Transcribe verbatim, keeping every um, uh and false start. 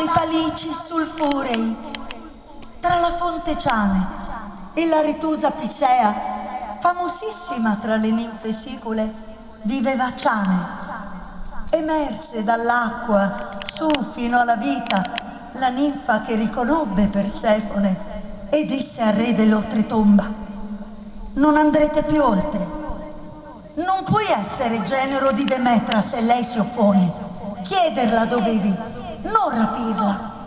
dei palici sulfurei, tra la fonte Ciane e la retusa Pisea, famosissima tra le ninfe sicule, viveva Ciane. Emerse dall'acqua su fino alla vita la ninfa che riconobbe Persefone e disse al re dell'oltretomba: non andrete più oltre, non puoi essere genero di Demetra se lei si oppone, chiederla dovevi, non rapirla.